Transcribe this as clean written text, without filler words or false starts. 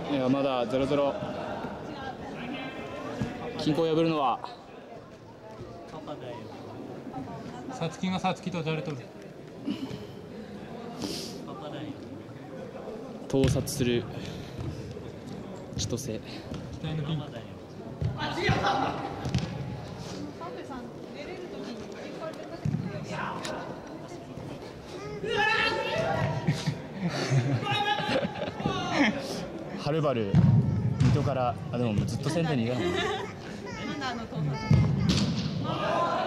いやまだ0-0。均衡を破るのはさつきがさつきと誰とる。 盗撮する千歳。 期待のピンク。 はるばる水戸から、あでもずっと仙台にいるもんね。